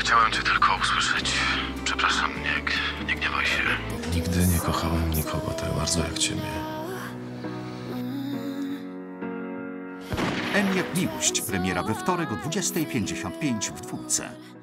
Chciałem cię tylko usłyszeć. Przepraszam, nie gniewaj się. Nigdy nie kochałem nikogo tak bardzo jak ciebie. M jak miłość. Premiera we wtorek o 20:55 w Dwójce.